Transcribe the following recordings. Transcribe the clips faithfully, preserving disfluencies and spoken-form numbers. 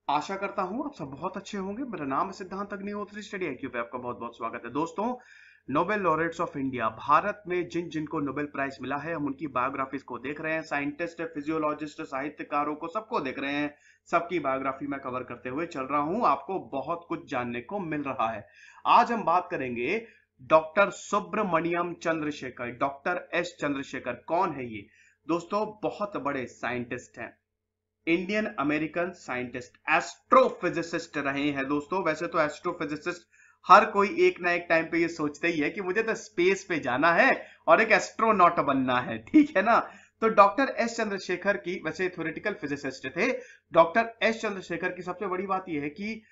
आशा करता हूं आप सब बहुत अच्छे होंगे। मेरा नाम है सिद्धांत अग्निहोत्री। स्टडी आईक्यू पे आपका बहुत बहुत स्वागत है। दोस्तों, Nobel laureates of India, Bharat में जिन जिनको नोबेल प्राइज मिला है, हम उनकी बायोग्राफीज को देख रहे हैं। साइंटिस्ट, फिजियोलॉजिस्ट, साहित्यकारों को सबको देख रहे हैं। सबकी बायोग्राफी में कवर करते हुए चल रहा हूं। आपको बहुत कुछ जानने को मिल रहा है। आज हम बात करेंगे doctor Subrahmanyan Chandrasekhar. Doctor S Chandrasekhar कौन है ये? दोस्तों, बहुत बड़े साइंटिस्ट हैं, इंडियन अमेरिकन साइंटिस्ट, एस्ट्रोफिजिसिस्ट रहे हैं। दोस्तों, वैसे तो एस्ट्रोफिजिसिस्ट हर कोई एक ना एक टाइम पे ये सोचते ही है कि मुझे तो स्पेस पे जाना है और एक एस्ट्रोनॉट बनना है, ठीक है ना। तो डॉक्टर एस चंद्रशेखर की, वैसे थ्योरेटिकल फिजिसिस्ट थे। डॉक्टर एस चंद्रशेखर की सबसे बड़ी बात यह है कि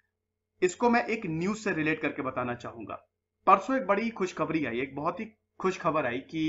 इसको मैं एक न्यूज से रिलेट करके बताना चाहूंगा। परसों एक बड़ी खुशखबरी आई, एक बहुत ही खुश खबर आई कि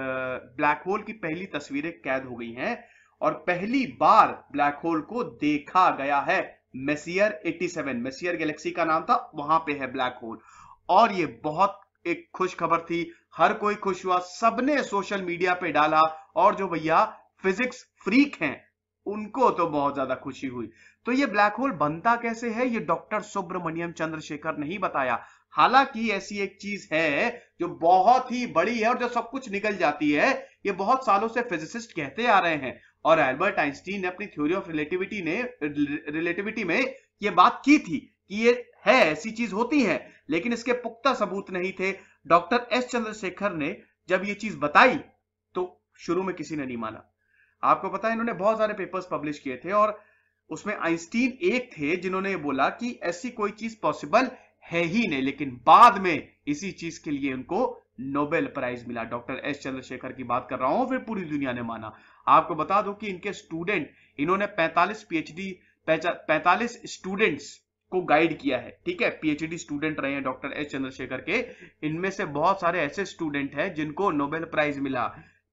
ब्लैक होल की पहली तस्वीरें कैद हो गई हैं और पहली बार ब्लैक होल को देखा गया है। मेसियर सत्तासी, मेसियर गैलेक्सी का नाम था, वहां पे है ब्लैक होल। और ये बहुत एक खुश खबर थी, हर कोई खुश हुआ, सबने सोशल मीडिया पे डाला। और जो भैया फिजिक्स फ्रीक हैं उनको तो बहुत ज्यादा खुशी हुई। तो ये ब्लैक होल बनता कैसे है, ये डॉक्टर सुब्रमण्यम चंद्रशेखर ने ही बताया। हालांकि ऐसी एक चीज है जो बहुत ही बड़ी है और जो सब कुछ निकल जाती है, ये बहुत सालों से फिजिसिस्ट कहते आ रहे हैं। और एल्बर्ट आइंस्टीन ने अपनी थ्योरी ऑफ रिलेटिविटी ने रिलेटिविटी में ये बात की थी कि ये है, ऐसी चीज होती है, लेकिन इसके पुख्ता सबूत नहीं थे। डॉक्टर एस चंद्रशेखर ने जब ये चीज बताई तो शुरू में किसी ने नहीं माना। आपको पता है, इन्होंने बहुत सारे पेपर्स पब्लिश किए थे और उसमें आइंस्टीन एक थे जिन्होंने ये बोला कि ऐसी कोई चीज पॉसिबल है ही नहीं। लेकिन बाद में इसी चीज के लिए उनको नोबेल प्राइज मिला। डॉक्टर एस चंद्रशेखर की बात कर रहा हूं, फिर पूरी दुनिया ने माना। आपको बता दूं कि इनके स्टूडेंट, इन्होंने पैंतालीस पीएचडी पैंतालीस स्टूडेंट्स को गाइड किया है, ठीक है। पीएचडी स्टूडेंट रहे हैं डॉक्टर एस चंद्रशेखर के। इनमें से बहुत सारे ऐसे स्टूडेंट हैं जिनको नोबेल प्राइज मिला।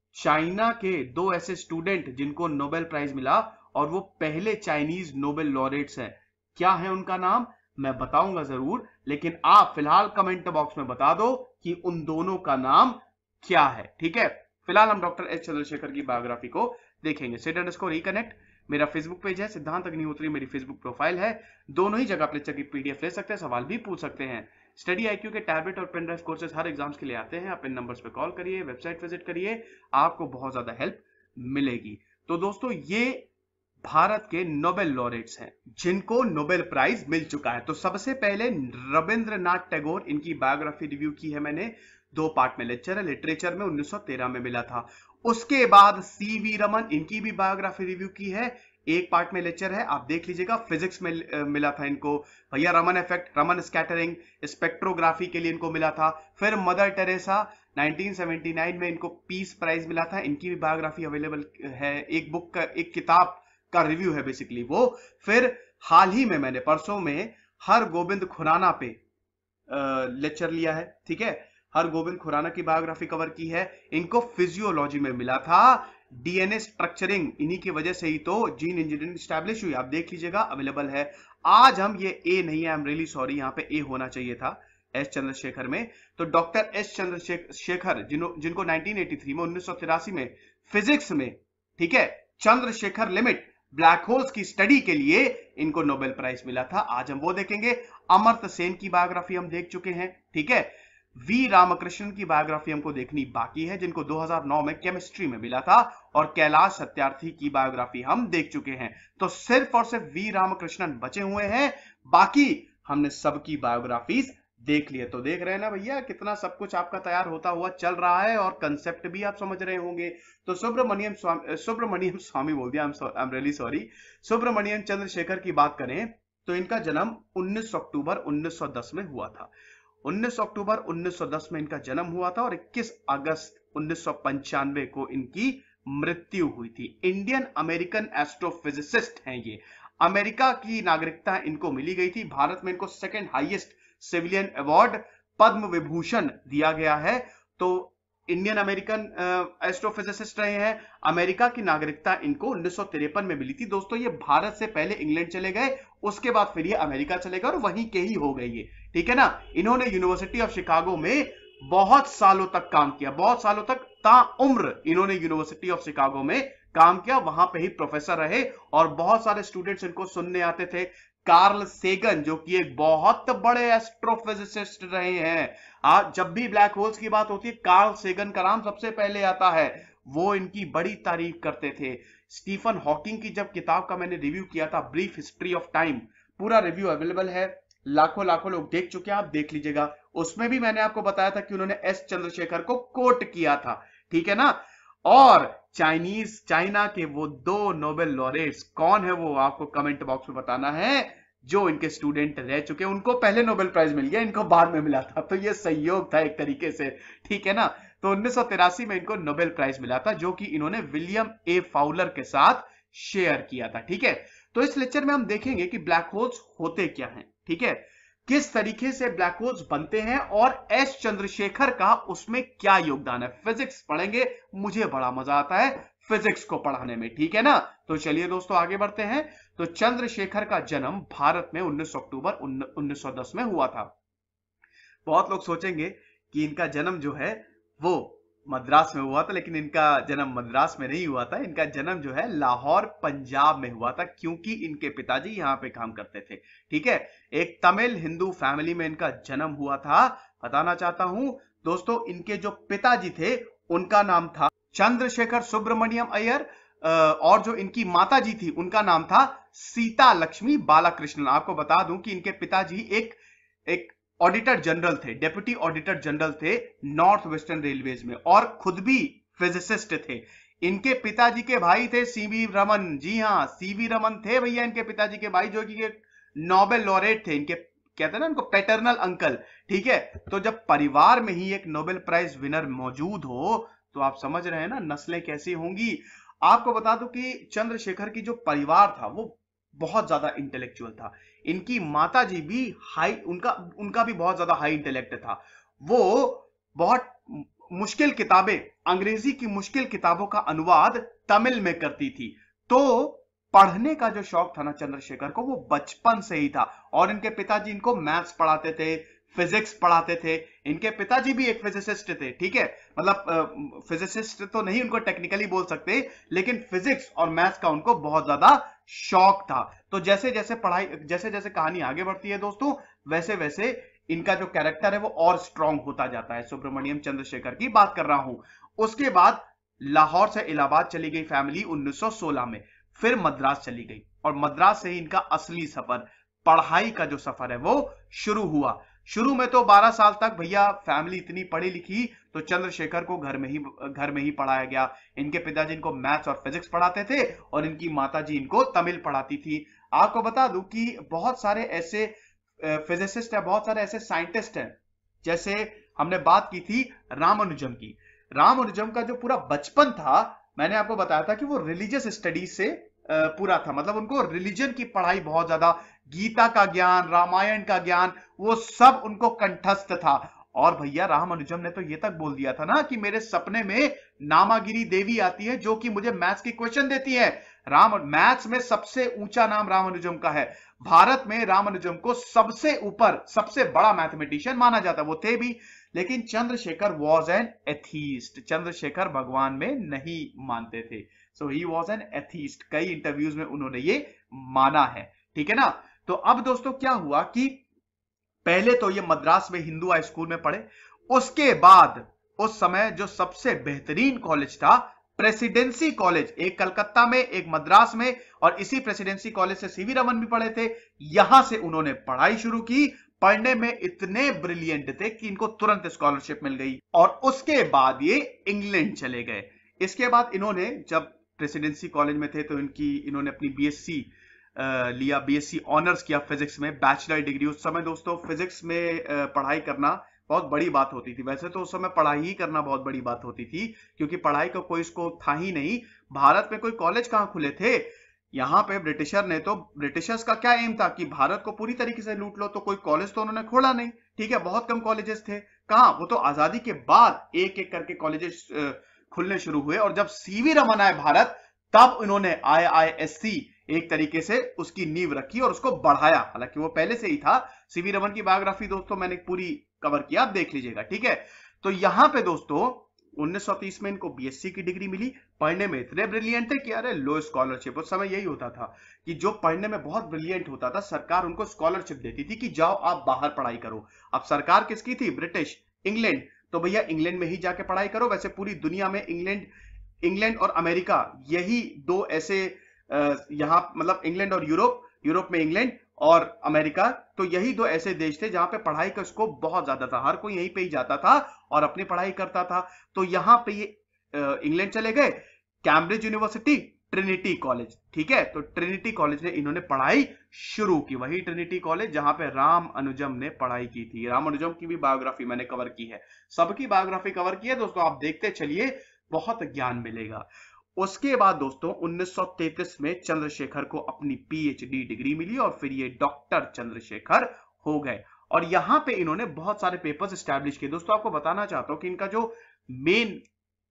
चाइना के दो ऐसे स्टूडेंट जिनको नोबेल प्राइज मिला और वो पहले चाइनीज नोबेल लॉरेट्स हैं। क्या है उनका नाम, मैं बताऊंगा जरूर, लेकिन आप फिलहाल कमेंट बॉक्स में बता दो कि उन दोनों का नाम क्या है, ठीक है। फिलहाल हम डॉक्टर एस चंद्रशेखर की बायोग्राफी को देखेंगे। सिट अंडरस्कोर रिकनेक्ट मेरा फेसबुक पेज है, सिद्धांत अग्निहोत्री मेरी फेसबुक प्रोफाइल है। दोनों ही जगह आप लेक्चर की पीडीएफ ले सकते हैं, सवाल भी पूछ सकते हैं। स्टडी आईक्यू के टैबलेट और पेन ड्राइव कोर्सेज हर एग्जाम्स के लिए आते हैं। आप इन नंबर्स पे कॉल करिए, वेबसाइट विजिट करिए, आपको बहुत ज्यादा हेल्प मिलेगी। तो दोस्तों, ये भारत के नोबेल लॉरेट्स हैं जिनको नोबेल प्राइज मिल चुका है। तो सबसे पहले रविंद्रनाथ टैगोर, इनकी बायोग्राफी रिव्यू की है मैंने, दो पार्ट में लेक्चर है। लिटरेचर में उन्नीस सौ तेरह में मिला था। उसके बाद सीवी रमन, इनकी भी बायोग्राफी रिव्यू की है, एक पार्ट में लेक्चर है, आप देख लीजिएगा। फिजिक्स में मिला था इनको भैया, Raman effect, Raman scattering, spectrography के लिए इनको मिला था। फिर मदर टेरेसा, उन्नीस सौ उन्यासी में इनको पीस प्राइज मिला था। इनकी भी बायोग्राफी अवेलेबल है, एक बुक का, एक किताब का रिव्यू है बेसिकली वो। फिर हाल ही में मैंने परसों में हर गोविंद खुराना पे लेक्चर लिया है, ठीक है। हर गोविंद खुराना की बायोग्राफी कवर की है। इनको फिजियोलॉजी में मिला था। डीएनए स्ट्रक्चरिंग, इन्हीं की वजह से ही तो जीन इंजीनियरिंग स्टैब्लिश हुई, आप देख लीजिएगा, अवेलेबल है। आज हम, ये ए नहीं है, आई एम रियली सॉरी, यहाँ पे ए होना चाहिए था एस चंद्रशेखर में। तो डॉक्टर एस चंद्रशेखर जिनको नाइनटीन एटी थ्री में, उन्नीस सौ तिरासी में फिजिक्स में, ठीक है, चंद्रशेखर लिमिट ब्लैक होल्स की स्टडी के लिए इनको नोबेल प्राइज मिला था। आज हम वो देखेंगे। अमर्त्य सेन की बायोग्राफी हम देख चुके हैं, ठीक है। वी रामकृष्णन की बायोग्राफी हमको देखनी बाकी है, जिनको दो हज़ार नौ में केमिस्ट्री में मिला था। और कैलाश सत्यार्थी की बायोग्राफी हम देख चुके हैं। तो सिर्फ और सिर्फ वी रामकृष्णन बचे हुए हैं, बाकी हमने सबकी बायोग्राफीज देख लिए। तो देख रहे हैं ना भैया, कितना सब कुछ आपका तैयार होता हुआ चल रहा है और कंसेप्ट भी आप समझ रहे होंगे। तो सुब्रमण्यम स्वामी सुब्रमण्यम स्वामी बोल दिया, I am really sorry, Subrahmanyan Chandrasekhar की बात करें तो इनका जन्म उन्नीस अक्टूबर उन्नीस सौ दस में हुआ था। उन्नीस अक्टूबर उन्नीस सौ दस में इनका जन्म हुआ था और इक्कीस अगस्त उन्नीस सौ पंचानवे को इनकी मृत्यु हुई थी। इंडियन अमेरिकन एस्ट्रोफिजिसिस्ट हैं ये। अमेरिका की नागरिकता इनको मिली गई थी। भारत में इनको second highest civilian award Padma Vibhushan दिया गया है। तो इंडियन अमेरिकन एस्ट्रोफिजिसिस्ट रहे हैं। अमेरिका की नागरिकता इनको उन्नीस सौ तिरपन में मिली थी। दोस्तों, ये भारत से पहले इंग्लैंड चले गए, उसके बाद फिर ये अमेरिका चले गए और वहीं के ही हो गए ये, ठीक है ना। इन्होंने यूनिवर्सिटी ऑफ शिकागो में बहुत सालों तक काम किया, बहुत सालों तक ताउम्र इन्होंने यूनिवर्सिटी ऑफ शिकागो में काम किया, वहां पे ही प्रोफेसर रहे और बहुत सारे स्टूडेंट्स इनको सुनने आते थे। कार्ल सेगन जो कि एक बहुत बड़े एस्ट्रोफिजिसिस्ट रहे हैं, आज जब भी ब्लैक होल्स की बात होती है कार्ल सेगन का नाम सबसे पहले आता है, वो इनकी बड़ी तारीफ करते थे। स्टीफन हॉकिंग की जब किताब का मैंने रिव्यू किया था, ब्रीफ हिस्ट्री ऑफ टाइम, पूरा रिव्यू अवेलेबल है, लाखों लाखों लोग देख चुके हैं, आप देख लीजिएगा। उसमें भी मैंने आपको बताया था कि उन्होंने एस चंद्रशेखर को कोट किया था, ठीक है ना। और चाइनीज चाइना के वो दो नोबेल लॉरेट्स कौन है वो आपको कमेंट बॉक्स में बताना है। जो इनके स्टूडेंट रह चुके, उनको पहले नोबेल प्राइज मिल गया, इनको बाद में मिला था, तो ये संयोग था एक तरीके से, ठीक है ना। तो उन्नीस सौ तिरासी में इनको नोबेल प्राइज मिला था, जो कि इन्होंने विलियम ए फाउलर के साथ शेयर किया था, ठीक है। तो इस लेक्चर में हम देखेंगे कि ब्लैक होल्स होते क्या हैं, ठीक है, किस तरीके से ब्लैक होल्स बनते हैं और एस चंद्रशेखर का उसमें क्या योगदान है। फिजिक्स पढ़ेंगे, मुझे बड़ा मजा आता है फिजिक्स को पढ़ाने में, ठीक है ना। तो चलिए दोस्तों आगे बढ़ते हैं। तो चंद्रशेखर का जन्म भारत में उन्नीस अक्टूबर उन्नीस सौ दस में हुआ था। बहुत लोग सोचेंगे कि इनका जन्म जो है वो मद्रास में हुआ था, लेकिन इनका जन्म मद्रास में नहीं हुआ था, इनका जन्म जो है लाहौर पंजाब में हुआ था, क्योंकि इनके पिताजी यहां पे काम करते थे, ठीक है। एक तमिल हिंदू फैमिली में इनका जन्म हुआ था। बताना चाहता हूं दोस्तों, इनके जो पिताजी थे उनका नाम था चंद्रशेखर सुब्रमण्यम अय्यर, और जो इनकी माता जी थी उनका नाम था सीता लक्ष्मी बालाकृष्णन। आपको बता दूं कि इनके पिताजी एक एक ऑडिटर जनरल थे, डेप्यूटी ऑडिटर जनरल थे नॉर्थ वेस्टर्न रेलवेज में, और खुद भी फिजिसिस्ट थे। इनके पिताजी के भाई थे सीवी रमन, जी हाँ सीवी रमन थे भैया इनके पिताजी के भाई, जो कि नोबेल लॉरेट थे, इनके कहते हैं ना इनको पैटर्नल अंकल, ठीक है। तो जब परिवार में ही एक नोबेल प्राइज विनर मौजूद हो तो आप समझ रहे हैं ना नस्लें कैसी होंगी। आपको बता दूं कि चंद्रशेखर की जो परिवार था वो बहुत ज्यादा इंटेलेक्चुअल था। इनकी माता जी भी हाई, उनका उनका भी बहुत ज्यादा हाई इंटेलेक्ट था। वो बहुत मुश्किल किताबें, अंग्रेजी की मुश्किल किताबों का अनुवाद तमिल में करती थी। तो पढ़ने का जो शौक था ना चंद्रशेखर को, वो बचपन से ही था। और इनके पिताजी इनको मैथ्स पढ़ाते थे, फिजिक्स पढ़ाते थे। इनके पिताजी भी एक फिजिसिस्ट थे, ठीक है, मतलब फिजिसिस्ट तो नहीं उनको टेक्निकली बोल सकते, लेकिन फिजिक्स और मैथ्स का उनको बहुत ज्यादा शौक था। तो जैसे जैसे पढ़ाई, जैसे जैसे कहानी आगे बढ़ती है दोस्तों, वैसे वैसे इनका जो कैरेक्टर है वो और स्ट्रांग होता जाता है। सुब्रमण्यम चंद्रशेखर की बात कर रहा हूं। उसके बाद लाहौर से इलाहाबाद चली गई फैमिली उन्नीस सौ सोलह में, फिर मद्रास चली गई, और मद्रास से ही इनका असली सफर, पढ़ाई का जो सफर है वो शुरू हुआ। शुरू में तो बारह साल तक भैया फैमिली इतनी पढ़ी लिखी, तो चंद्रशेखर को घर में ही घर में ही पढ़ाया गया। इनके पिताजी इनको मैथ्स और फिजिक्स पढ़ाते थे, और इनकी माताजी इनको तमिल पढ़ाती थी। आपको बता दूं कि बहुत सारे ऐसे फिजिसिस्ट है, बहुत सारे ऐसे साइंटिस्ट हैं, जैसे हमने बात की थी रामानुजम की। रामानुजम का जो पूरा बचपन था, मैंने आपको बताया था कि वो रिलीजियस स्टडीज से पूरा था, मतलब उनको रिलीजन की पढ़ाई बहुत ज्यादा, गीता का ज्ञान, रामायण का ज्ञान, वो सब उनको कंठस्थ था। और भैया रामानुजम ने तो ये तक बोल दिया था ना कि मेरे सपने में नामागिरी देवी आती है जो कि मुझे मैथ्स की क्वेश्चन देती है। राम मैथ्स में सबसे ऊंचा नाम रामानुजम का है। भारत में रामानुजम को सबसे ऊपर, सबसे बड़ा मैथमेटिशियन माना जाता है, वो थे भी। लेकिन Chandrasekhar was an atheist, Chandrasekhar भगवान में नहीं मानते थे। So he was an atheist, कई इंटरव्यूज में उन्होंने ये माना है, ठीक है ना। तो अब दोस्तों क्या हुआ कि पहले तो ये मद्रास में हिंदू हाई स्कूल में पढ़े, उसके बाद उस समय जो सबसे बेहतरीन कॉलेज था प्रेसिडेंसी कॉलेज, एक कलकत्ता में एक मद्रास में, और इसी प्रेसिडेंसी कॉलेज से सीवी रमन भी पढ़े थे, यहां से उन्होंने पढ़ाई शुरू की। पढ़ने में इतने ब्रिलियंट थे कि इनको तुरंत स्कॉलरशिप मिल गई, और उसके बाद ये इंग्लैंड चले गए। इसके बाद इन्होंने जब प्रेसिडेंसी कॉलेज में थे तो इनकी इन्होंने अपनी बीएससी लिया, बीएससी ऑनर्स किया फिजिक्स में, बैचलर डिग्री। उस समय दोस्तों फिजिक्स में पढ़ाई करना बहुत बड़ी बात होती थी। वैसे तो उस समय पढ़ाई ही करना बहुत बड़ी बात होती थी, क्योंकि पढ़ाई का कोई इसको था ही नहीं। भारत में कोई कॉलेज कहां खुले थे, यहां पे ब्रिटिशर ने तो, ब्रिटिशर्स का क्या एम था कि भारत को पूरी तरीके से लूट लो, तो कोई कॉलेज तो उन्होंने खोला नहीं, ठीक है, बहुत कम कॉलेजेस थे। कहां, वो तो आजादी के बाद एक एक करके कॉलेजेस खुलने शुरू हुए, और जब सीवी रमन आए भारत, तब इन्होंने आई आई एस सी एक तरीके से उसकी नींव रखी और उसको बढ़ाया। हालांकि वो पहले से ही था। सीवी रमन की बायोग्राफी दोस्तों मैंने पूरी कवर किया, आप देख लीजिएगा, ठीक है। तो यहां पे दोस्तों उन्नीस सौ तीस में इनको बीएससी की डिग्री मिली। पढ़ने में इतने ब्रिलियंट थे कि अरे लो स्कॉलरशिप, उस समय यही होता था कि जो पढ़ने में बहुत ब्रिलियंट होता था सरकार उनको स्कॉलरशिप देती थी कि जाओ आप बाहर पढ़ाई करो। अब सरकार किसकी थी? British, England. तो भैया इंग्लैंड में ही जाके पढ़ाई करो। वैसे पूरी दुनिया में इंग्लैंड इंग्लैंड और अमेरिका, यही दो ऐसे यहां मतलब इंग्लैंड और यूरोप, यूरोप में इंग्लैंड और अमेरिका, तो यही दो ऐसे देश थे जहां पे पढ़ाई का स्कोप बहुत ज्यादा था। हर कोई यहीं पे ही जाता था और अपनी पढ़ाई करता था। तो यहां पे ये इंग्लैंड चले गए, कैम्ब्रिज यूनिवर्सिटी, ट्रिनिटी कॉलेज, ठीक है। तो ट्रिनिटी कॉलेज ने इन्होंने पढ़ाई शुरू की, वही ट्रिनिटी कॉलेज जहां पे राम अनुजम ने पढ़ाई की थी। राम अनुजम की भी बायोग्राफी मैंने कवर की है, सबकी बायोग्राफी कवर की है दोस्तों, आप देखते चलिए, बहुत ज्ञान मिलेगा। उसके बाद दोस्तों उन्नीस सौ तैंतीस में चंद्रशेखर को अपनी पीएचडी डिग्री मिली और फिर ये डॉक्टर चंद्रशेखर हो गए। और यहां पे इन्होंने बहुत सारे पेपर्स एस्टैब्लिश किए। दोस्तों आपको बताना चाहता हूं कि इनका जो मेन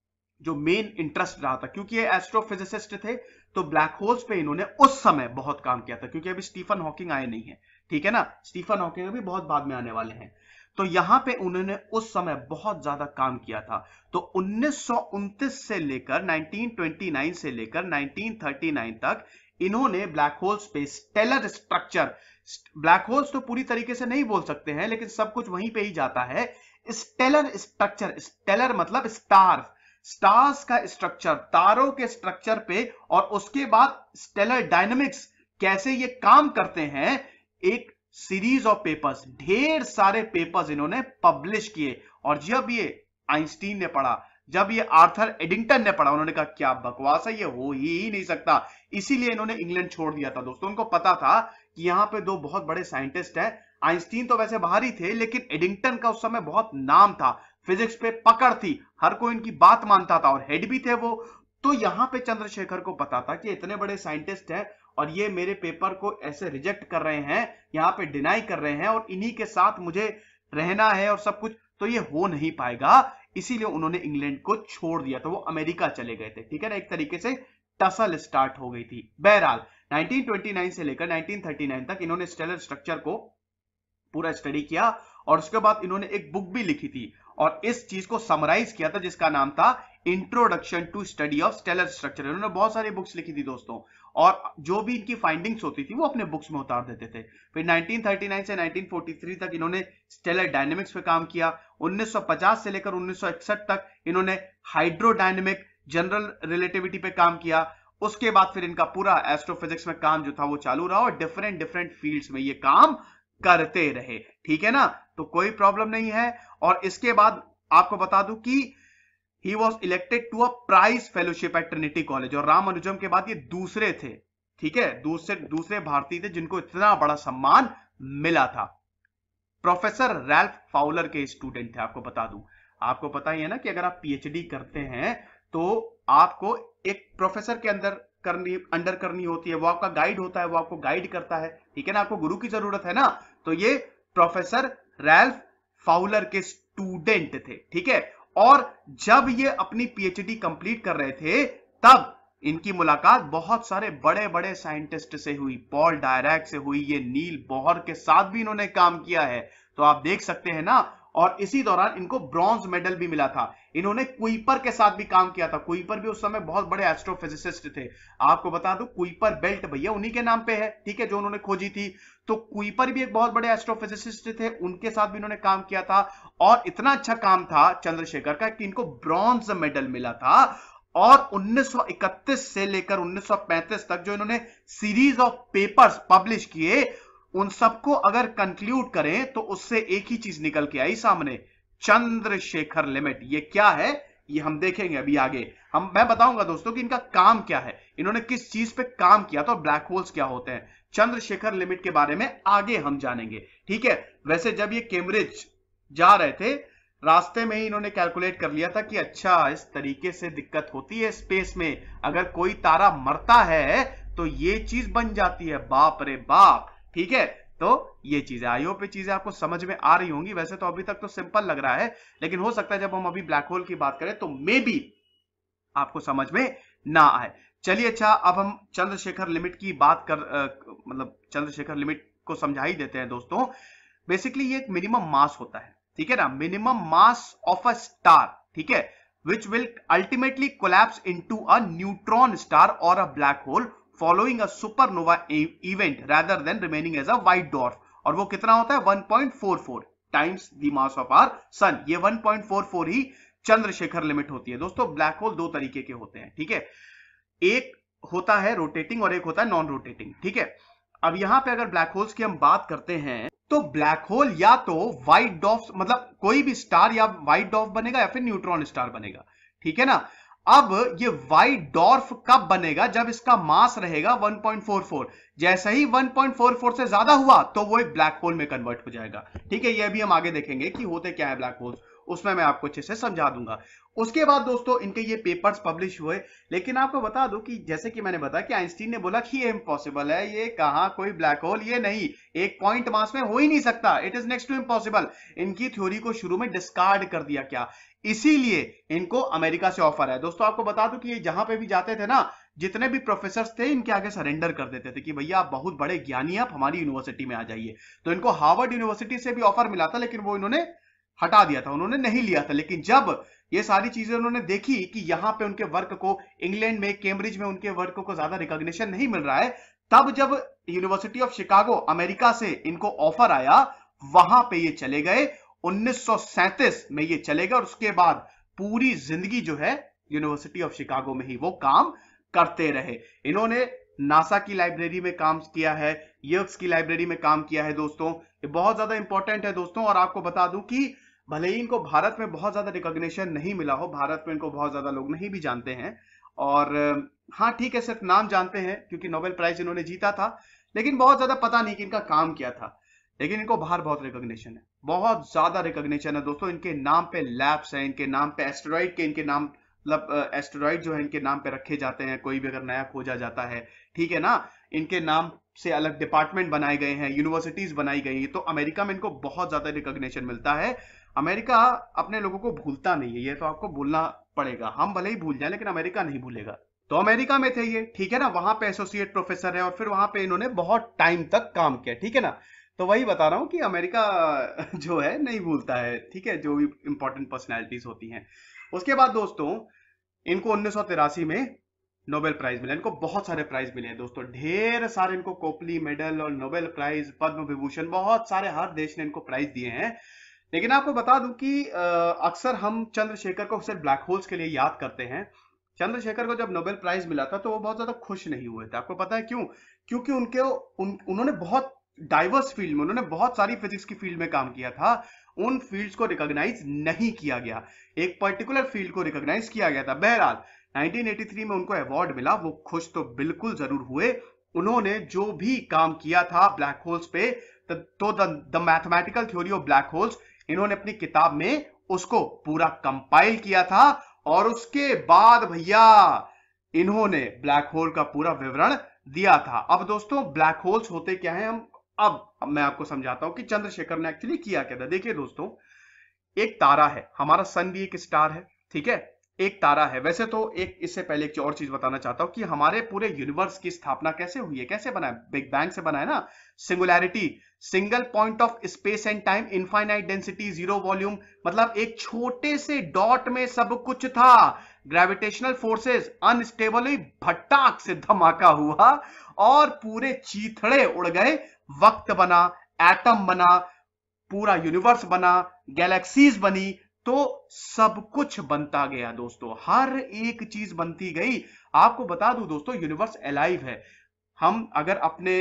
जो मेन इंटरेस्ट रहा था, क्योंकि ये एस्ट्रोफिजिसिस्ट थे, तो ब्लैक होल्स पे इन्होंने उस समय बहुत काम किया था, क्योंकि अभी स्टीफन हॉकिंग आए नहीं है, ठीक है ना। स्टीफन हॉकिंग अभी बहुत बाद में आने वाले हैं। तो यहां पे उन्होंने उस समय बहुत ज्यादा काम किया था। तो उन्नीस सौ उनतीस से लेकर उन्नीस सौ उनतीस से लेकर उन्नीस सौ उनतालीस तक इन्होंने ब्लैक होल्स पे स्टेलर स्ट्रक्चर, ब्लैक होल्स तो पूरी तरीके से नहीं बोल सकते हैं लेकिन सब कुछ वहीं पे ही जाता है, स्टेलर स्ट्रक्चर, स्टेलर मतलब स्टार, स्टार्स का स्ट्रक्चर, तारों के स्ट्रक्चर पे, और उसके बाद स्टेलर डायनेमिक्स कैसे ये काम करते हैं, एक सीरीज ऑफ पेपर्स, ढेर सारे पेपर्स इन्होंने पब्लिश किए। और जब ये आइंस्टीन ने पढ़ा, जब ये आर्थर एडिंगटन ने पढ़ा, उन्होंने कहा क्या बकवास है, ये हो ही नहीं सकता। इसीलिए इन्होंने इंग्लैंड छोड़ दिया था दोस्तों। उनको पता था कि यहां पे दो बहुत बड़े साइंटिस्ट हैं, आइंस्टीन तो वैसे बाहर ही थे लेकिन एडिंगटन का उस समय बहुत नाम था, फिजिक्स पे पकड़ थी, हर कोई इनकी बात मानता था और हेड भी थे वो। तो यहां पे चंद्रशेखर को पता था कि इतने बड़े साइंटिस्ट हैं और ये मेरे पेपर को ऐसे रिजेक्ट कर रहे हैं, यहां पे डिनाई कर रहे हैं और इन्हीं के साथ मुझे रहना है और सब कुछ, तो ये हो नहीं पाएगा। इसीलिए उन्होंने इंग्लैंड को छोड़ दिया, तो वो अमेरिका चले गए थे, ठीक है ना। एक तरीके से टसल स्टार्ट हो गई थी। बहरहाल उन्नीस सौ उनतीस से लेकर उन्नीस सौ उनतालीस तक इन्होंने स्टेलर स्ट्रक्चर को पूरा स्टडी किया और उसके बाद इन्होंने एक बुक भी लिखी थी और इस चीज को समराइज किया था जिसका नाम था introduction to study of stellar structure. इन्होंने बहुत सारी बुक्स लिखी थी दोस्तों और जो भी इनकी फाइंडिंग्स होती थी वो अपने बुक्स में उतार देते थे। फिर उन्नीस सौ उनतालीस से उन्नीस सौ तैंतालीस तक इन्होंने स्टेलर डायनेमिक्स पे काम किया। उन्नीस सौ पचास से लेकर उन्नीस सौ इकसठ तक इन्होंने हाइड्रोडायनेमिक, जनरल रिलेटिविटी पे काम किया। उसके बाद फिर इनका पूरा एस्ट्रोफिजिक्स में काम जो था वो चालू रहा और डिफरेंट डिफरेंट फील्ड्स में ये काम करते रहे, ठीक है ना। तो कोई प्रॉब्लम नहीं है। और इसके बाद आपको बता दूं कि he was elected to a prize fellowship at Trinity college, और राम अनुजम के बाद ये दूसरे थे, ठीक है, दूसरे दूसरे भारतीय थे जिनको इतना बड़ा सम्मान मिला था। प्रोफेसर रैल्फ फाउलर के स्टूडेंट थे, आपको बता दूं। आपको पता ही है ना कि अगर आप पीएचडी करते हैं तो आपको एक प्रोफेसर के अंदर करनी अंडर करनी होती है, वो आपका गाइड होता है, वो आपको गाइड करता है, ठीक है ना, आपको गुरु की जरूरत है ना। तो ये प्रोफेसर रैल्फ फाउलर के स्टूडेंट थे, ठीक है। और जब ये अपनी पीएचडी कंप्लीट कर रहे थे तब इनकी मुलाकात बहुत सारे बड़े बड़े साइंटिस्ट से हुई, पॉल डायरैक से हुई, ये नील बोहर के साथ भी इन्होंने काम किया है, तो आप देख सकते हैं ना। और इसी दौरान इनको ब्रॉन्ज मेडल भी मिला था। इन्होंने कुइपर के साथ भी काम किया था, कुइपर भी उस समय बहुत बड़े एस्ट्रोफिजिसिस्ट थे। आपको बता दूं कुइपर बेल्ट भैया उन्हीं के नाम पे है, ठीक है, जो उन्होंने खोजी थी। तो कुइपर भी एक बहुत बड़े एस्ट्रोफिजिसिस्ट थे, उनके साथ भी इन्होंने काम किया था और इतना अच्छा काम था चंद्रशेखर का कि इनको ब्रॉन्ज मेडल मिला था। और उन्नीस सौ इकतीस से लेकर उन्नीस सौ पैंतीस तक जो इन्होंने सीरीज ऑफ पेपर्स पब्लिश किए, उन सबको अगर कंक्लूड करें तो उससे एक ही चीज निकल के आई सामने, चंद्रशेखर लिमिट। ये क्या है ये हम देखेंगे अभी आगे। हम मैं बताऊंगा दोस्तों कि इनका काम क्या है, इन्होंने किस चीज पे काम किया था और ब्लैक होल्स क्या होते हैं। चंद्रशेखर लिमिट के बारे में आगे हम जानेंगे, ठीक है। वैसे जब ये कैम्ब्रिज जा रहे थे, रास्ते में ही इन्होंने कैलकुलेट कर लिया था कि अच्छा इस तरीके से दिक्कत होती है स्पेस में, अगर कोई तारा मरता है तो ये चीज बन जाती है, बाप रे बाप, ठीक है। तो ये चीजें, आई होप ये चीजें आपको समझ में आ रही होंगी। वैसे तो अभी तक तो सिंपल लग रहा है, लेकिन हो सकता है जब हम अभी ब्लैक होल की बात करें तो मे बी आपको समझ में ना आए। चलिए अच्छा, अब हम चंद्रशेखर लिमिट की बात कर आ, मतलब चंद्रशेखर लिमिट को समझा ही देते हैं दोस्तों। बेसिकली ये एक मिनिमम मास होता है, ठीक है ना, minimum mass of a star, ठीक है। which will ultimately collapse into a neutron star or a black hole following a supernova event rather than remaining as a white dwarf. और वो कितना होता है one point four four times the mass of our sun. ये one point four four ही Chandrasekhar limit होती है दोस्तों. ब्लैक होल दो तरीके के होते हैं, ठीक है. एक होता है रोटेटिंग और एक होता है नॉन रोटेटिंग, ठीक है. अब यहां पे अगर ब्लैक होल्स की हम बात करते हैं तो ब्लैक होल या तो व्हाइट डॉर्फ, मतलब कोई भी स्टार या व्हाइट डॉर्फ बनेगा या फिर न्यूट्रॉन स्टार बनेगा, ठीक है ना. अब ये व्हाइट डॉर्फ कब बनेगा? जब इसका मास रहेगा वन पॉइंट फोर फोर. जैसे ही वन पॉइंट फोर फोर से ज्यादा हुआ तो वो एक ब्लैक होल में कन्वर्ट हो जाएगा, ठीक है. ये भी हम आगे देखेंगे कि होते क्या है ब्लैक होल्स, उसमें मैं आपको अच्छे से समझा दूंगा. उसके बाद दोस्तों इनके ये पेपर्स पब्लिश हुए, लेकिन आपको बता दूं कि जैसे कि मैंने बताया कि आइंस्टीन ने बोला कि ये इम्पॉसिबल है, ये कहां कोई ब्लैक होल, ये नहीं, एक पॉइंट मास में हो ही नहीं सकता, it is next to impossible. इनकी थ्योरी को शुरू में डिस्कार्ड कर दिया क्या, इसीलिए इनको अमेरिका से ऑफर है. दोस्तों आपको बता दूं कि ये जहां पे भी जाते थे ना, जितने भी प्रोफेसर्स थे इनके आगे सरेंडर कर देते थे कि भैया आप बहुत बड़े ज्ञानी, आप हमारी यूनिवर्सिटी में आ जाइए. तो इनको हार्वर्ड यूनिवर्सिटी से भी ऑफर मिला था, लेकिन वो इन्होंने हटा दिया था, उन्होंने नहीं लिया था. लेकिन जब ये सारी चीजें उन्होंने देखी कि यहां पे उनके वर्क को इंग्लैंड में, कैम्ब्रिज में उनके वर्क को ज्यादा रिकॉग्निशन नहीं मिल रहा है, तब जब यूनिवर्सिटी ऑफ शिकागो अमेरिका से इनको ऑफर आया, वहां पे ये चले गए. उन्नीस सौ सैंतीस में ये चले गए और उसके बाद पूरी जिंदगी जो है यूनिवर्सिटी ऑफ शिकागो में ही वो काम करते रहे. इन्होंने नासा की लाइब्रेरी में काम किया है, यर्क्स की लाइब्रेरी में काम किया है दोस्तों. ये बहुत ज्यादा इंपॉर्टेंट है दोस्तों. और आपको बता दूं कि भले ही इनको भारत में बहुत ज्यादा रिकॉग्निशन नहीं मिला हो, भारत में इनको बहुत ज्यादा लोग नहीं भी जानते हैं, और हाँ ठीक है सिर्फ नाम जानते हैं क्योंकि नोबेल प्राइज इन्होंने जीता था, लेकिन बहुत ज्यादा पता नहीं कि इनका काम क्या था. लेकिन इनको बाहर बहुत रिकॉग्निशन है, बहुत ज्यादा रिकॉग्निशन है दोस्तों. इनके नाम पे लैब्स हैं, इनके नाम पे एस्टेरॉइड के इनके नाम मतलब एस्टेरॉइड जो है इनके नाम पे रखे जाते हैं, कोई भी अगर नया खोजा जाता है, ठीक है ना. इनके नाम से अलग डिपार्टमेंट बनाए गए हैं, यूनिवर्सिटीज बनाई गई हैं. तो अमेरिका में इनको बहुत ज्यादा रिकॉग्निशन मिलता है. अमेरिका अपने लोगों को भूलता नहीं है, ये तो आपको भूलना पड़ेगा. हम भले ही भूल जाए लेकिन अमेरिका नहीं भूलेगा. तो अमेरिका में थे ये, ठीक है ना, वहां पे एसोसिएट प्रोफेसर है और फिर वहां पे इन्होंने बहुत टाइम तक काम किया, ठीक है ना. तो वही बता रहा हूं कि अमेरिका जो है नहीं भूलता है, ठीक है, जो भी इंपॉर्टेंट पर्सनैलिटीज होती हैं. उसके बाद दोस्तों इनको उन्नीस सौ तिरासी में नोबेल प्राइज मिला. इनको बहुत सारे प्राइज मिले हैं दोस्तों, ढेर सारे. इनको कोपली मेडल और नोबेल प्राइज, पद्म विभूषण, बहुत सारे, हर देश ने इनको प्राइज दिए हैं. लेकिन आपको बता दूं कि अक्सर हम चंद्रशेखर को सिर्फ ब्लैक होल्स के लिए याद करते हैं. चंद्रशेखर को जब नोबेल प्राइज मिला था तो वो बहुत ज्यादा खुश नहीं हुए थे. आपको पता है क्यों? क्योंकि उनके उन, उन्होंने बहुत डाइवर्स फील्ड में, उन्होंने बहुत सारी फिजिक्स की फील्ड में काम किया था, उन फील्ड्स को रिकॉग्नाइज नहीं किया गया, एक पर्टिकुलर फील्ड को रिकॉग्नाइज किया गया था. बहरहाल नाइनटीन एटी थ्री में उनको अवार्ड मिला, वो खुश तो बिल्कुल जरूर हुए. उन्होंने जो भी काम किया था ब्लैक होल्स पे, तो the mathematical theory of black holes, इन्होंने अपनी किताब में उसको पूरा कंपाइल किया था. और उसके बाद भैया इन्होंने ब्लैक होल का पूरा विवरण दिया था. अब दोस्तों ब्लैक होल्स होते क्या है, हम अब, अब मैं आपको समझाता हूं कि चंद्रशेखर ने एक्चुअली किया क्या था. देखिए दोस्तों, एक तारा है, हमारा सन भी एक स्टार है, ठीक है, एक तारा है. वैसे तो एक इससे पहले एक और चीज बताना चाहता हूं कि हमारे पूरे यूनिवर्स की स्थापना कैसे हुई है, कैसे बना है, बिग बैंग से बना है ना. Singularity, single point of space and time, infinite density, zero volume, मतलब एक छोटे से डॉट में सब कुछ था. ग्रेविटेशनल फोर्सेस अनस्टेबल, भट्टाक से धमाका हुआ और पूरे चीथड़े उड़ गए. वक्त बना, एटम बना, पूरा यूनिवर्स बना, गैलेक्सीज बनी, तो सब कुछ बनता गया दोस्तों, हर एक चीज बनती गई. आपको बता दूं दोस्तों, यूनिवर्स अलाइव है. हम अगर अपने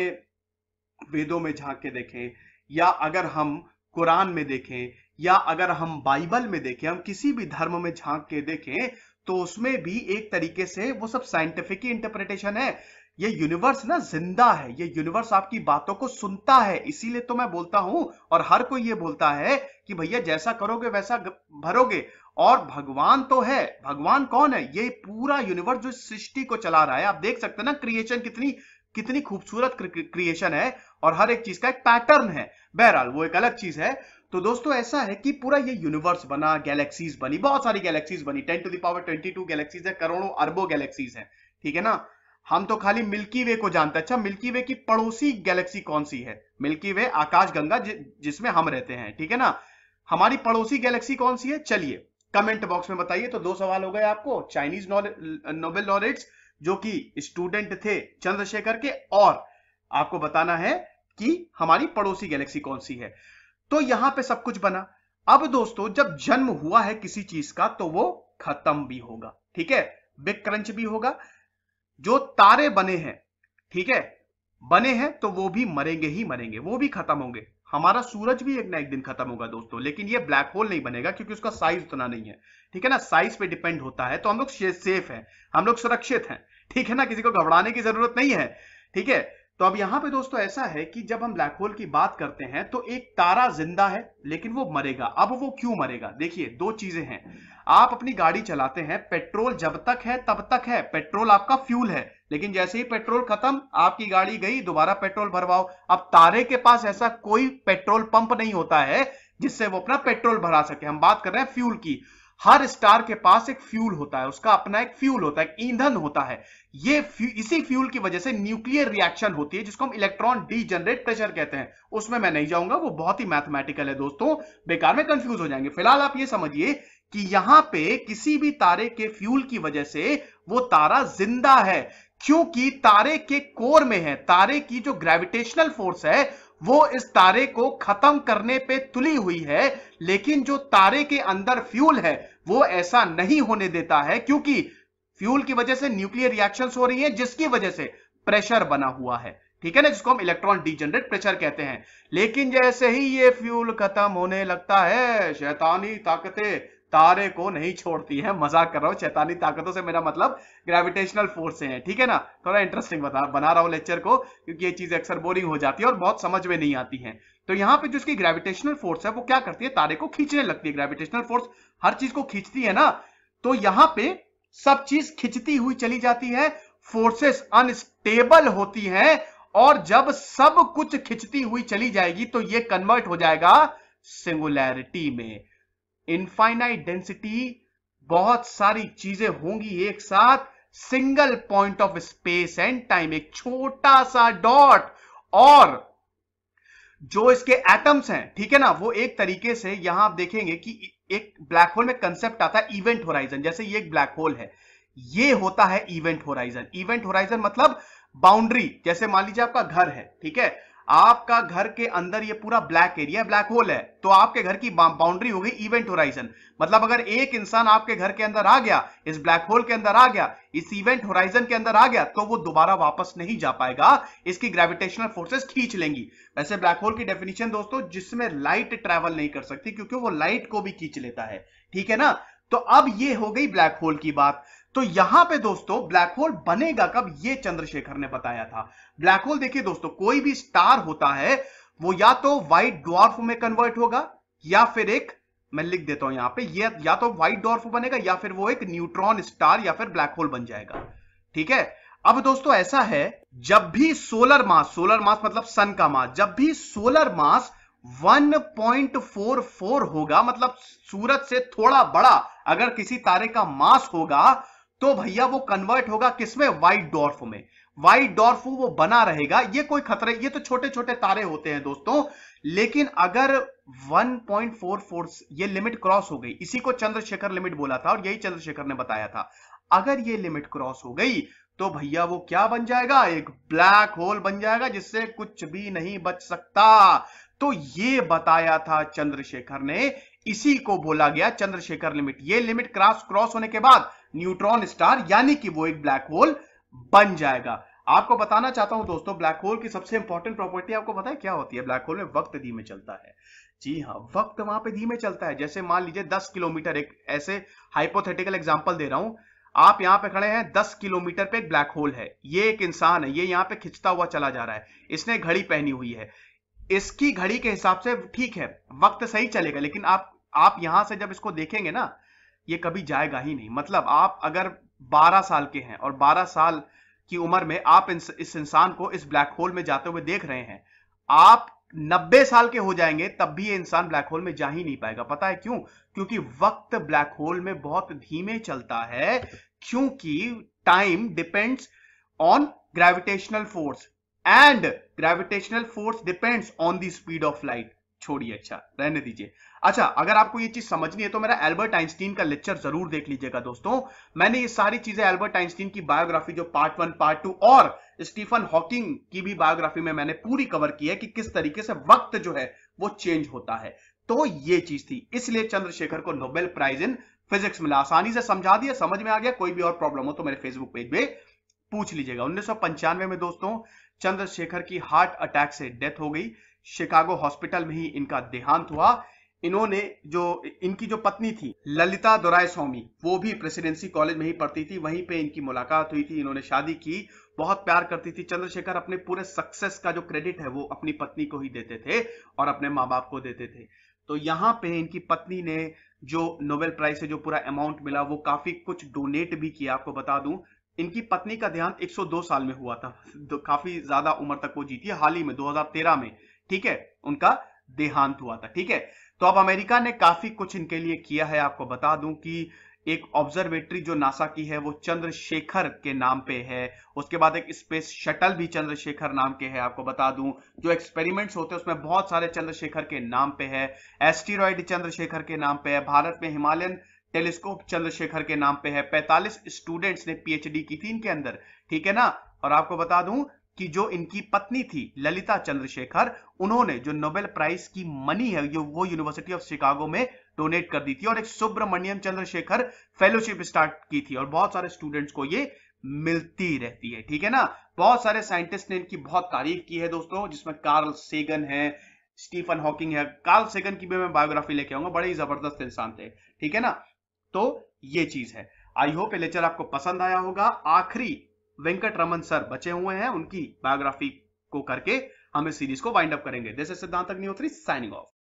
वेदों में झांक के देखें, या अगर हम कुरान में देखें, या अगर हम बाइबल में देखें, हम किसी भी धर्म में झांक के देखें, तो उसमें भी एक तरीके से वो सब साइंटिफिक इंटरप्रिटेशन है. ये यूनिवर्स ना जिंदा है, ये यूनिवर्स आपकी बातों को सुनता है. इसीलिए तो मैं बोलता हूं और हर कोई ये बोलता है कि भैया जैसा करोगे वैसा भरोगे. और भगवान तो है, भगवान कौन है? ये पूरा यूनिवर्स जो सृष्टि को चला रहा है. आप देख सकते हैं ना क्रिएशन कितनी कितनी खूबसूरत क्रिएशन है और हर एक चीज का एक पैटर्न है. बहरहाल वो एक अलग चीज है. तो दोस्तों ऐसा है कि पूरा ये यूनिवर्स बना, गैलेक्सीज बनी, बहुत सारी गैलेक्सीज बनी, ten to the power twenty two galaxies है, करोड़ों अरबों गैलेक्सीज है, ठीक है ना. हम तो खाली मिल्की वे को जानते हैं. अच्छा, मिल्की वे की पड़ोसी गैलेक्सी कौन सी है? मिल्की वे आकाश गंगा जि, जिसमें हम रहते हैं, ठीक है ना. हमारी पड़ोसी गैलेक्सी कौन सी है? चलिए कमेंट बॉक्स में बताइए। तो दो सवाल हो गए आपको, चाइनीज नोबेल लॉरेट्स जो कि स्टूडेंट थे चंद्रशेखर के, और आपको बताना है कि हमारी पड़ोसी गैलेक्सी कौन सी है। तो यहां पे सब कुछ बना। अब दोस्तों जब जन्म हुआ है किसी चीज का तो वो खत्म भी होगा, ठीक है, बिग क्रंच भी होगा। जो तारे बने हैं, ठीक है, बने हैं तो वो भी मरेंगे ही मरेंगे, वो भी खत्म होंगे। हमारा सूरज भी एक ना एक दिन खत्म होगा दोस्तों, लेकिन ये ब्लैक होल नहीं बनेगा क्योंकि उसका साइज उतना नहीं है, ठीक है ना, साइज पे डिपेंड होता है। तो हम लोग सेफ हैं, हम लोग सुरक्षित हैं, ठीक है ना, किसी को घबराने की जरूरत नहीं है, ठीक है। तो अब यहां पे दोस्तों ऐसा है कि जब हम ब्लैक होल की बात करते हैं तो एक तारा जिंदा है लेकिन वो मरेगा। अब वो क्यों मरेगा, देखिए दो चीजें हैं। आप अपनी गाड़ी चलाते हैं, पेट्रोल जब तक है तब तक है, पेट्रोल आपका फ्यूल है, लेकिन जैसे ही पेट्रोल खत्म आपकी गाड़ी गई, दोबारा पेट्रोल भरवाओ। अब तारे के पास ऐसा कोई पेट्रोल पंप नहीं होता है जिससे वो अपना पेट्रोल भरा सके। हम बात कर रहे हैं फ्यूल की। हर स्टार के पास एक फ्यूल होता है, उसका अपना एक फ्यूल होता है, एक ईंधन होता है। ये फ्यू, इसी फ्यूल की वजह से न्यूक्लियर रिएक्शन होती है जिसको हम इलेक्ट्रॉन डीजनरेट प्रेशर कहते हैं। उसमें मैं नहीं जाऊंगा, वो बहुत ही मैथमेटिकल है दोस्तों, बेकार में कंफ्यूज हो जाएंगे। फिलहाल आप ये समझिए कि यहां पे किसी भी तारे के फ्यूल की वजह से वो तारा जिंदा है, क्योंकि तारे के कोर में है, तारे की जो ग्रेविटेशनल फोर्स है वो इस तारे को खत्म करने पे तुली हुई है। लेकिन जो तारे के अंदर फ्यूल है वो ऐसा नहीं होने देता है, क्योंकि फ्यूल की वजह से न्यूक्लियर रिएक्शंस हो रही हैं जिसकी वजह से प्रेशर बना हुआ है, ठीक है ना, जिसको हम इलेक्ट्रॉन डीजनरेट प्रेशर कहते हैं। लेकिन जैसे ही ये फ्यूल खत्म होने लगता है, शैतानी ताकतें तारे को नहीं छोड़ती है। मजाक कर रहा हूं, शैतानी ताकतों से मेरा मतलब ग्रेविटेशनल फोर्स से है, ठीक है ना। थोड़ा इंटरेस्टिंग बता बना रहा हूं लेक्चर को, क्योंकि ये चीज अक्सर बोरिंग हो जाती है और बहुत समझ में नहीं आती है। तो यहाँ पे जो इसकी ग्रेविटेशनल फोर्स है वो क्या करती है, तारे को खींचने लगती है। ग्रेविटेशनल फोर्स हर चीज को खींचती है ना, तो यहां पे सब चीज खिंचती हुई चली जाती है, फोर्सेस अनस्टेबल होती हैं, और जब सब कुछ खिंचती हुई चली जाएगी तो ये कन्वर्ट हो जाएगा सिंगुलैरिटी में। इनफाइनाइट डेंसिटी, बहुत सारी चीजें होंगी एक साथ, single point of space and time, एक छोटा सा डॉट, और जो इसके एटम्स हैं, ठीक है ना, वो एक तरीके से यहां आप देखेंगे कि एक ब्लैक होल में कंसेप्ट आता है इवेंट होराइजन। जैसे ये एक ब्लैक होल है, ये होता है इवेंट होराइजन। इवेंट होराइजन मतलब बाउंड्री, जैसे मान लीजिए आपका घर है, ठीक है, आपका घर के अंदर ये पूरा ब्लैक एरिया ब्लैक होल है, तो आपके घर की बाउंड्री हो गई इवेंट होराइजन। मतलब अगर एक इंसान आपके घर के अंदर आ गया, इस ब्लैक होल के अंदर आ गया, इस इवेंट होराइजन के अंदर आ गया, तो वो दोबारा वापस नहीं जा पाएगा, इसकी ग्रेविटेशनल फोर्सेस खींच लेंगी। वैसे ब्लैक होल की डेफिनेशन दोस्तों, जिसमें लाइट ट्रैवल नहीं कर सकती क्योंकि वो लाइट को भी खींच लेता है, ठीक है ना। तो अब ये हो गई ब्लैक होल की बात। तो यहां पे दोस्तों ब्लैक होल बनेगा कब, ये चंद्रशेखर ने बताया था। ब्लैक होल देखिए दोस्तों, कोई भी स्टार होता है वो या तो व्हाइट ड्वार्फ में कन्वर्ट होगा, या फिर एक, मैं लिख देता हूं यहां पे, ये या तो व्हाइट ड्वार्फ बनेगा या फिर वो एक न्यूट्रॉन स्टार या फिर ब्लैक होल बन जाएगा, ठीक है। अब दोस्तों ऐसा है, जब भी सोलर मास, सोलर मास मतलब सन का मास, जब भी solar mass one point four four होगा, मतलब सूरज से थोड़ा बड़ा अगर किसी तारे का मास होगा, तो भैया वो कन्वर्ट होगा किसमें, व्हाइट डॉर्फ में। व्हाइट डॉर्फ वो बना रहेगा, ये कोई खतरे, ये तो छोटे छोटे तारे होते हैं दोस्तों। लेकिन अगर वन पॉइंट फोर फोर ये लिमिट क्रॉस हो गई, इसी को चंद्रशेखर लिमिट बोला था और यही चंद्रशेखर ने बताया था, अगर ये लिमिट क्रॉस हो गई तो भैया वो क्या बन जाएगा, एक ब्लैक होल बन जाएगा जिससे कुछ भी नहीं बच सकता। तो ये बताया था चंद्रशेखर ने, इसी को बोला गया चंद्रशेखर लिमिट। ये लिमिट क्रॉस क्रॉस होने के बाद न्यूट्रॉन स्टार यानी कि वो एक ब्लैक होल बन जाएगा। आपको बताना चाहता हूं दोस्तों, ब्लैक होल की सबसे इंपॉर्टेंट प्रॉपर्टी आपको पता है क्या होती है, ब्लैक होल में वक्त धीमे चलता है। जी हां, वक्त वहां पे धीमे चलता है। जैसे मान लीजिए दस किलोमीटर, एक ऐसे हाइपोथेटिकल एग्जांपल दे रहा हूं, आप यहां पे खड़े हैं, दस किलोमीटर पे एक ब्लैक होल है, ये एक इंसान है, ये यहां पे खिंचता हुआ चला जा रहा है, इसने घड़ी पहनी हुई है, इसकी घड़ी के हिसाब से ठीक है वक्त सही चलेगा, लेकिन आप आप यहां से जब इसको देखेंगे ना, ये कभी जाएगा ही नहीं। मतलब आप अगर बारह साल के हैं और बारह साल की उम्र में आप इस इंसान को इस ब्लैक होल में जाते हुए देख रहे हैं, आप नब्बे साल के हो जाएंगे तब भी ये इंसान ब्लैक होल में जा ही नहीं पाएगा। पता है क्यों? क्योंकि वक्त ब्लैक होल में बहुत धीमे चलता है, क्योंकि time depends on gravitational force and gravitational force depends on the speed of light. छोड़िए, अच्छा रहने दीजिए। अच्छा, अगर आपको ये चीज समझनी है तो मेरा एल्बर्ट आइंस्टीन का लेक्चर जरूर देख लीजिएगा दोस्तों। मैंने ये सारी चीजें एल्बर्ट आइंस्टीन की बायोग्राफी जो पार्ट वन पार्ट टू और स्टीफन हॉकिंग की भी बायोग्राफी में मैंने पूरी कवर की है कि किस तरीके से वक्त जो है वो चेंज होता है। तो ये चीज थी, इसलिए चंद्रशेखर को नोबेल प्राइज इन फिजिक्स मिला। आसानी से समझा दिया, समझ में आ गया। कोई भी और प्रॉब्लम हो तो मेरे फेसबुक पेज पे पूछ लीजिएगा। उन्नीस सौ पंचानवे में दोस्तों चंद्रशेखर की हार्ट अटैक से डेथ हो गई। शिकागो हॉस्पिटल में ही इनका देहांत हुआ। इन्होंने जो इनकी जो पत्नी थी ललिता दोरायस्वामी, वो भी प्रेसिडेंसी कॉलेज में ही पढ़ती थी, वहीं पे इनकी मुलाकात हुई थी, इन्होंने शादी की। बहुत प्यार करती थी। चंद्रशेखर अपने पूरे सक्सेस का जो क्रेडिट है वो अपनी पत्नी को ही देते थे और अपने माँ बाप को देते थे। तो यहाँ पे इनकी पत्नी ने जो नोबेल प्राइज से जो पूरा अमाउंट मिला वो काफी कुछ डोनेट भी किया। आपको बता दूं, इनकी पत्नी का देहांत एक सौ दो साल में हुआ था, तो काफी ज्यादा उम्र तक वो जीती। हाल ही में दो हज़ार तेरह में, ठीक है, उनका देहांत हुआ था। ठीक है, तो अब अमेरिका ने काफी कुछ इनके लिए किया है। आपको बता दूं कि एक ऑब्जर्वेटरी जो नासा की है वो चंद्रशेखर के नाम पे है। उसके बाद एक स्पेस शटल भी चंद्रशेखर नाम के है। आपको बता दूं, जो एक्सपेरिमेंट्स होते हैं उसमें बहुत सारे चंद्रशेखर के नाम पे है। एस्टेरॉयड चंद्रशेखर के नाम पे है। भारत में हिमालयन टेलीस्कोप चंद्रशेखर के नाम पे है। पैंतालीस स्टूडेंट्स ने पीएचडी की थी इनके अंदर, ठीक है ना। और आपको बता दूं कि जो इनकी पत्नी थी ललिता चंद्रशेखर, उन्होंने जो नोबेल प्राइज की मनी है जो वो यूनिवर्सिटी ऑफ शिकागो में डोनेट कर दी थी और एक सुब्रमण्यम चंद्रशेखर फेलोशिप स्टार्ट की थी और बहुत सारे स्टूडेंट्स को ये मिलती रहती है। ठीक है ना। बहुत सारे साइंटिस्ट ने इनकी बहुत तारीफ की है दोस्तों, जिसमें कार्ल सेगन है, स्टीफन हॉकिंग है। कार्ल सेगन की भी मैं बायोग्राफी लेके आऊंगा, बड़े ही जबरदस्त इंसान थे। ठीक है ना। तो ये चीज है। आई होप ये लेक्चर आपको पसंद आया होगा। आखिरी वेंकट रमन सर बचे हुए हैं, उनकी बायोग्राफी को करके हम इस सीरीज को वाइंड अप करेंगे। This is Siddhant Agnihotri signing off.